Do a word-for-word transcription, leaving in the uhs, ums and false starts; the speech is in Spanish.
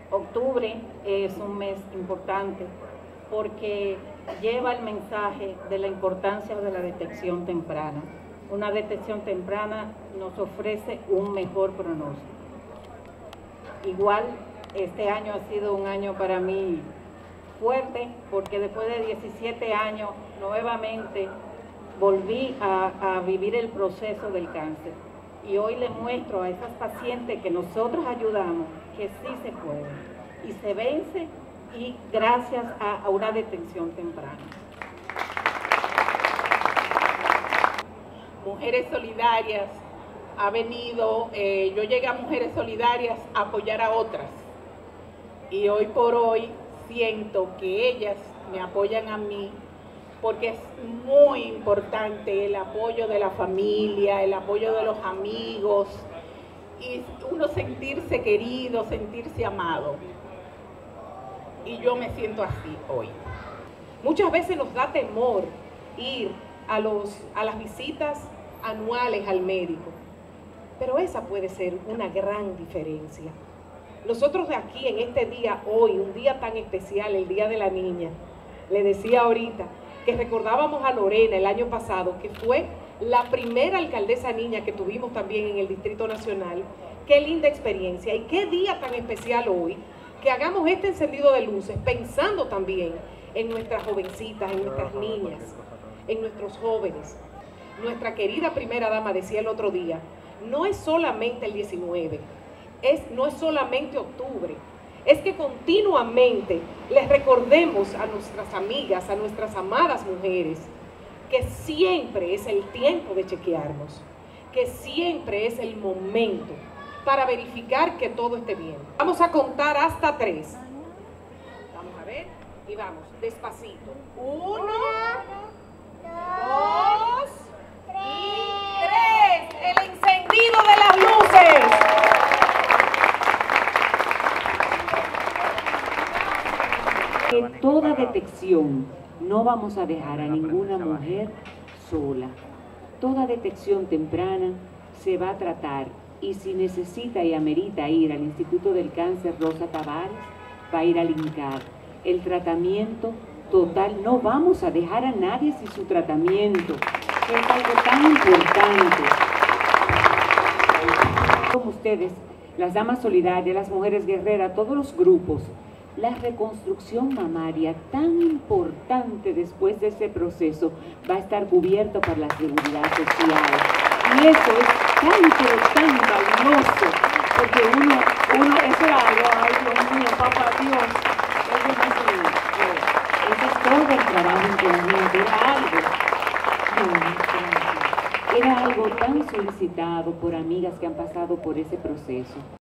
Octubre es un mes importante porque lleva el mensaje de la importancia de la detección temprana. Una detección temprana nos ofrece un mejor pronóstico. Igual, este año ha sido un año para mí fuerte porque después de diecisiete años nuevamente volví a, a vivir el proceso del cáncer. Y hoy le muestro a esas pacientes que nosotros ayudamos que sí se puede y se vence, y gracias a, a una detección temprana. Mujeres Solidarias ha venido, eh, yo llegué a Mujeres Solidarias a apoyar a otras, y hoy por hoy siento que ellas me apoyan a mí, porque es muy importante el apoyo de la familia, el apoyo de los amigos, y uno sentirse querido, sentirse amado. Y yo me siento así hoy. Muchas veces nos da temor ir a, los, a las visitas anuales al médico, pero esa puede ser una gran diferencia. Nosotros de aquí, en este día, hoy, un día tan especial, el Día de la Niña, le decía ahorita que recordábamos a Lorena el año pasado, que fue la primera alcaldesa niña que tuvimos también en el Distrito Nacional. Qué linda experiencia y qué día tan especial hoy, que hagamos este encendido de luces pensando también en nuestras jovencitas, en nuestras niñas, en nuestros jóvenes. Nuestra querida primera dama decía el otro día, no es solamente el diecinueve, es, no es solamente octubre, es que continuamente les recordemos a nuestras amigas, a nuestras amadas mujeres, que siempre es el tiempo de chequearnos, que siempre es el momento para verificar que todo esté bien. Vamos a contar hasta tres. Vamos a ver y vamos, despacito. Uno, dos y tres. El encendido de las luces. En toda detección no vamos a dejar a ninguna mujer sola. Toda detección temprana se va a tratar, y si necesita y amerita ir al Instituto del Cáncer Rosa Tavares, va a ir al INCAR. El tratamiento total, no vamos a dejar a nadie sin su tratamiento, que es algo tan importante. Como ustedes, las damas solidarias, las mujeres guerreras, todos los grupos, la reconstrucción mamaria, tan importante después de ese proceso, va a estar cubierto por la seguridad social. Y eso es tan, pero tan valioso, porque uno, uno, eso era algo, ay Dios mío, papá Dios, eso no es, eh, eso es todo el trabajo en conjunto, era algo, era algo tan solicitado por amigas que han pasado por ese proceso.